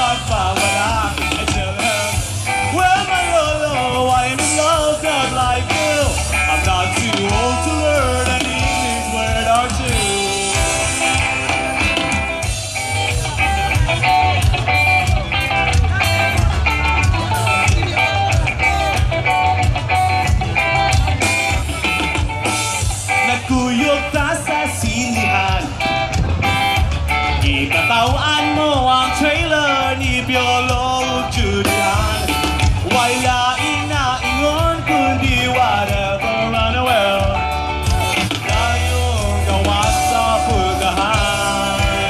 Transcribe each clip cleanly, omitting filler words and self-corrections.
magpawala. I tell him, well, my lolo, I'm in love, not like you. I'm not too old to learn an English word or two. Nagkuyog ka sa sinihan, itatawan mo ang trailer ni Piolo Julian. Wala inaingon kundi whatever run away. Dayong gawa sa pulgahan.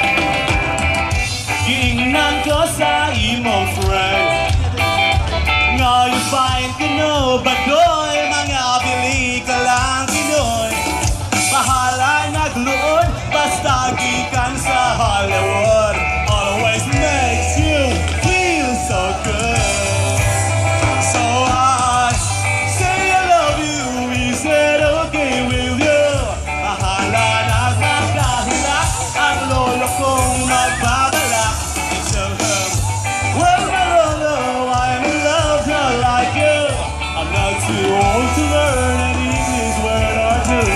Giingnan ko sa imong friend, ngayon find ko no bagoy, mga bili ka lang Pinoy. Bahala nagluon, basta gikan sa Hollywood. Always makes you feel so good. So I say I love you, is it okay with you? Bahala nagkakahila, ang lolo kong magbabalak. I tell him, well, my lolo, I'm in love, not like you. I'm not too old to learn an English word or two.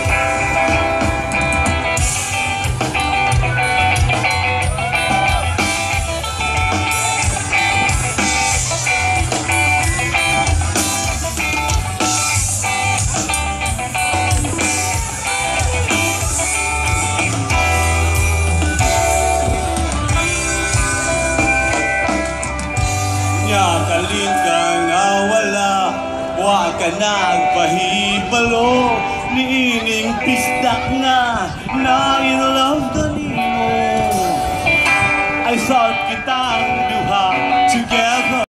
Kalin kang nawala, wa ka nagpahibalo, niining pistak na in love ka nimo. Ay sort kitang